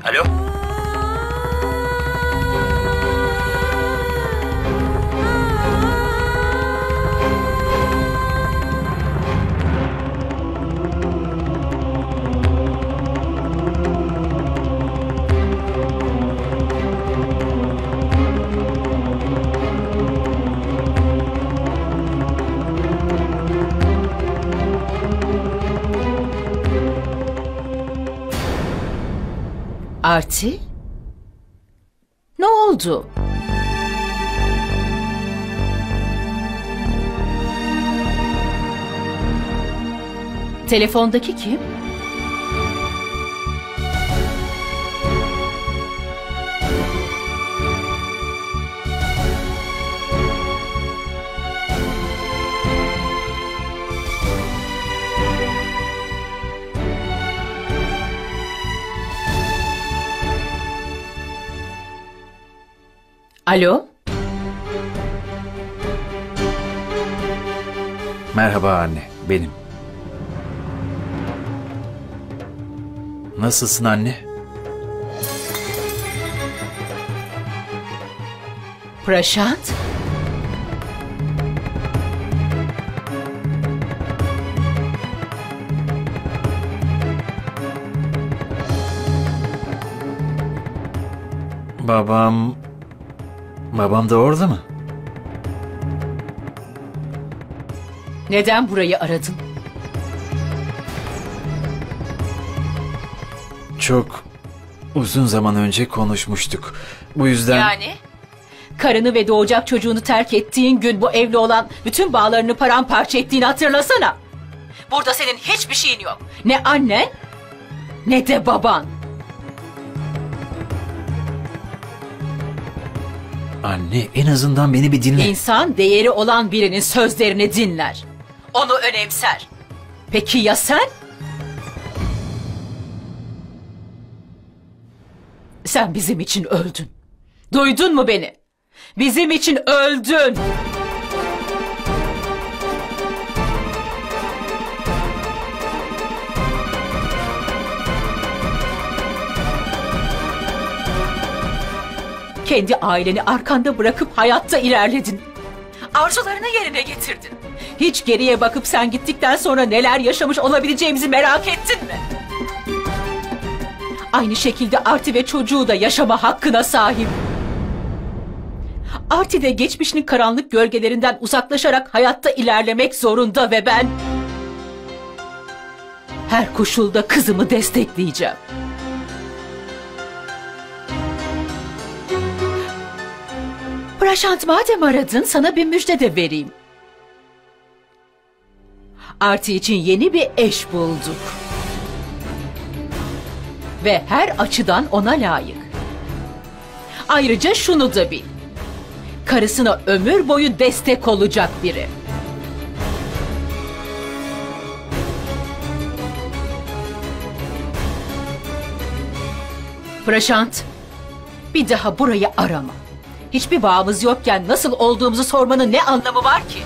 Alo? Arti? Ne oldu? Telefondaki kim? Alo? Merhaba anne, benim. Nasılsın anne? Prashant? Babam da orada mı? Neden burayı aradın? Çok uzun zaman önce konuşmuştuk. Bu yüzden... Yani? Karını ve doğacak çocuğunu terk ettiğin gün bu evli olan bütün bağlarını paramparça ettiğini hatırlasana. Burada senin hiçbir şeyin yok. Ne annen ne de baban. Anne, en azından beni bir dinle. İnsan değeri olan birinin sözlerini dinler. Onu önemser. Peki ya sen? Sen bizim için öldün. Duydun mu beni? Bizim için öldün. Kendi aileni arkanda bırakıp hayatta ilerledin. Arzularını yerine getirdin. Hiç geriye bakıp sen gittikten sonra neler yaşamış olabileceğimizi merak ettin mi? Aynı şekilde Arti ve çocuğu da yaşama hakkına sahip. Arti de geçmişinin karanlık gölgelerinden uzaklaşarak hayatta ilerlemek zorunda ve ben... her koşulda kızımı destekleyeceğim. Prashant, madem aradın, sana bir müjde de vereyim. Arti için yeni bir eş bulduk. Ve her açıdan ona layık. Ayrıca şunu da bil. Karısına ömür boyu destek olacak biri. Prashant, bir daha burayı arama. Hiçbir bağımız yokken nasıl olduğumuzu sormanın ne anlamı var ki?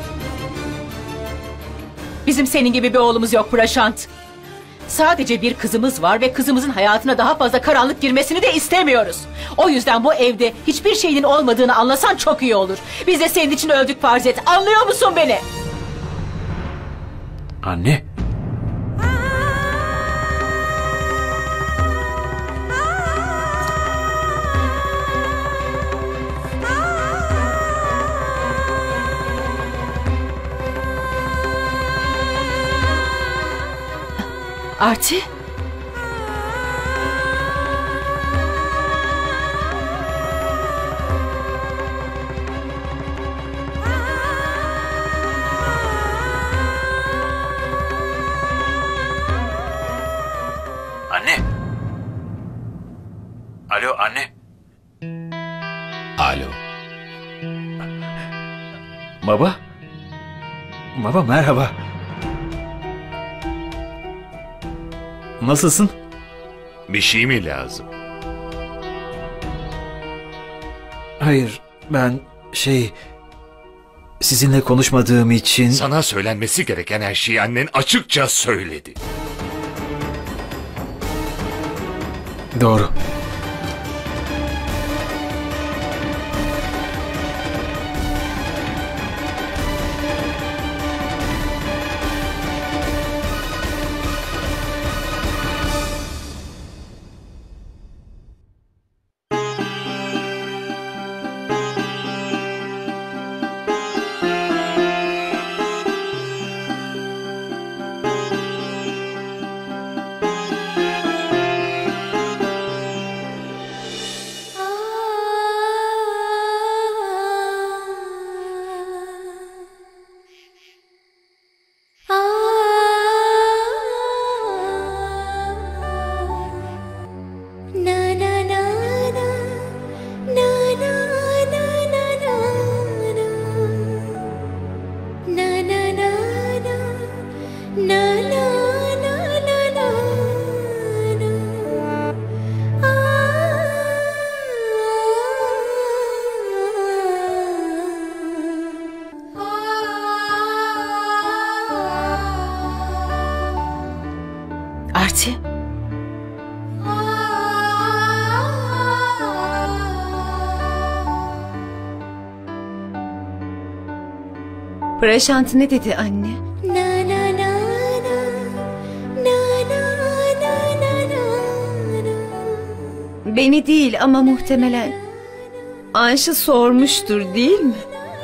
Bizim senin gibi bir oğlumuz yok Prashant. Sadece bir kızımız var ve kızımızın hayatına daha fazla karanlık girmesini de istemiyoruz. O yüzden bu evde hiçbir şeyin olmadığını anlasan çok iyi olur. Biz de senin için öldük farz et. Anlıyor musun beni? Anne. Arti? Anne. Alo anne. Alo. Baba. Baba merhaba. Nasılsın? Bir şey mi lazım? Hayır, ben sizinle konuşmadığım için... Sana söylenmesi gereken her şeyi annen açıkça söyledi. Doğru. Arti. Prashant ne dedi anne? Beni değil ama muhtemelen Anş'ı sormuştur, değil mi?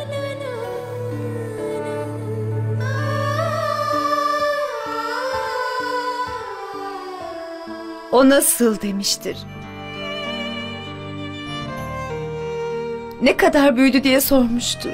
O nasıl demiştir. Ne kadar büyüdü diye sormuştur.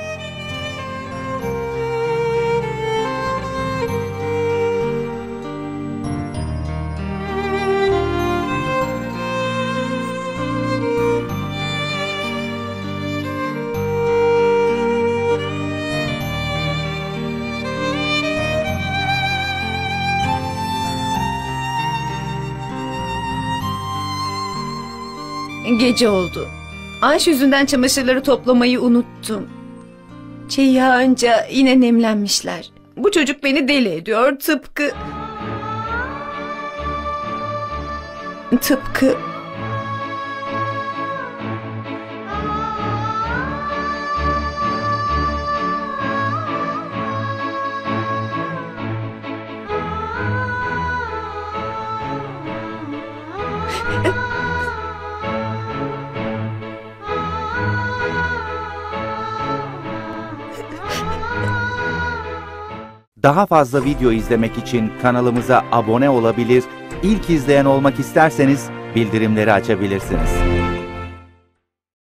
Gece oldu. Anş yüzünden çamaşırları toplamayı unuttum. Çiğ yağınca yine nemlenmişler. Bu çocuk beni deli ediyor, tıpkı... Daha fazla video izlemek için kanalımıza abone olabilir, ilk izleyen olmak isterseniz bildirimleri açabilirsiniz.